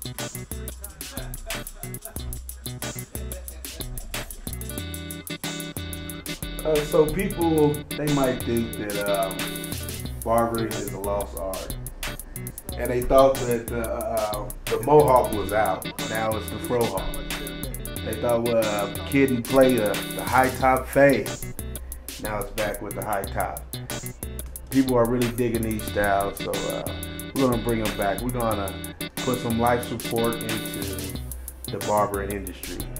So people, they might think that barbering is a lost art. And they thought that the mohawk was out. Now it's the frohawk. They thought kid and play the high top fade. Now it's back with the high top. People are really digging these styles, so we're gonna bring them back. We're gonna put some life support into the barbering industry.